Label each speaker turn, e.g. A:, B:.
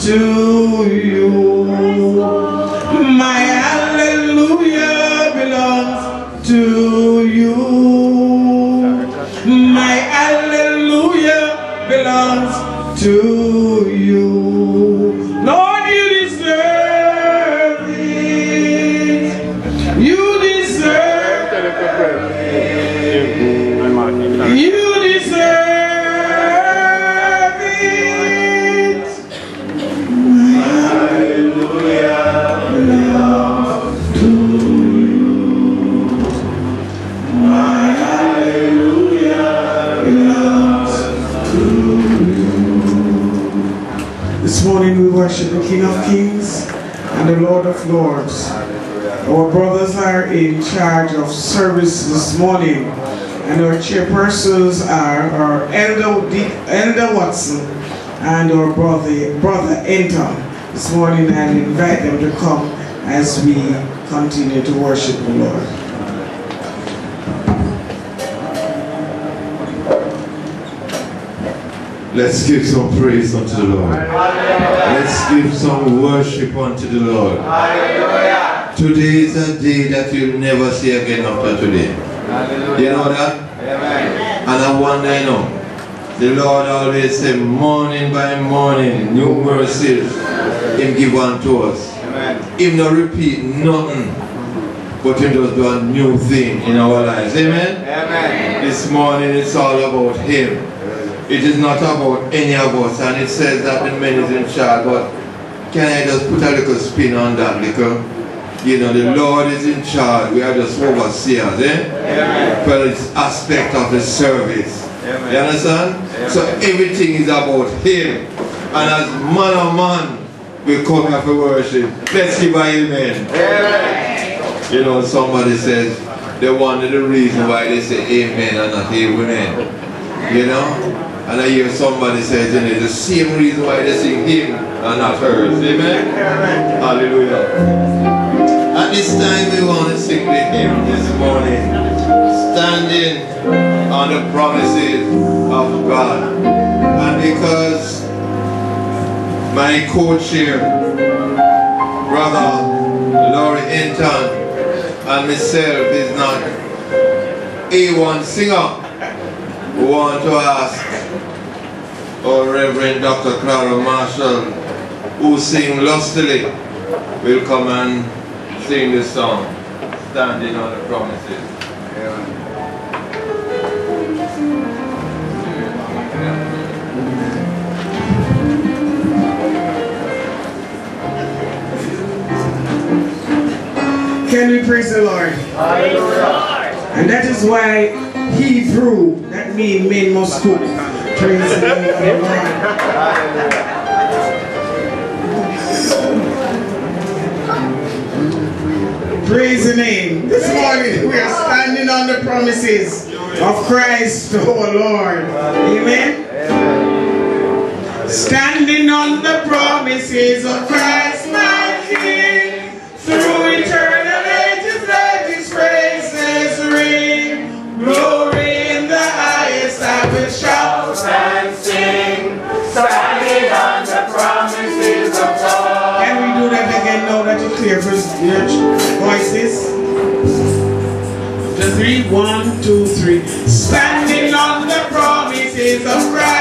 A: to you. My hallelujah belongs to you. My hallelujah belongs to you. Lord, you deserve it. You deserve it. You deserve it. My hallelujah belongs to you. My hallelujah belongs to you. This morning we worship the King of Kings and the Lord of Lords. Our brothers are in charge of service this morning, and our chairpersons are our Elder Watson and our brother Anton. This morning I invite them to come as we continue to worship the Lord.
B: Let's give some praise unto the Lord. Let's give some worship unto the Lord. Today is a day that you'll never see again after today. You know that? Amen. And I wonder, you know, the Lord always says, morning by morning, new mercies Him give unto us. Amen. Him not repeat nothing, but Him just do a new thing in our lives. Amen? Amen. This morning it's all about Him. It is not about any of us, and it says that the man is in charge, but can I just put a little spin on that? Because, you know, the Lord is in charge. We are just overseers, eh? For this aspect of the service. Amen. You understand? Amen. So everything is about Him. And as man or man, we come here for worship. Let's give an amen. Amen. You know, somebody says they wanted the reason why they say amen and not amen. You know? And I hear somebody say, you know, the same reason why they sing him and not hers. Amen? Amen. Hallelujah. At this time we want to sing the hymn this morning. Standing on the promises of God. And because my co-chair, Brother Laurie Anton, and myself is not A1 singer, we want to ask our Reverend Dr. Clara Marshall, who sing lustily, will come and sing this song, Standing on the Promises.
A: Can we praise the Lord? Hallelujah. And that is why Hebrew, that means men must cook. Praise the name of the Lord. Praise the name. This morning we are standing on the promises of Christ our Lord. Amen. Standing on the promises of Christ my King, through eternal ages let His praises ring. Glory in the highest I will shout and sing, standing on the promises of God. Can we do that again now that you clear for your voices? The 3, 1, 2, 3. Standing on the promises of Christ.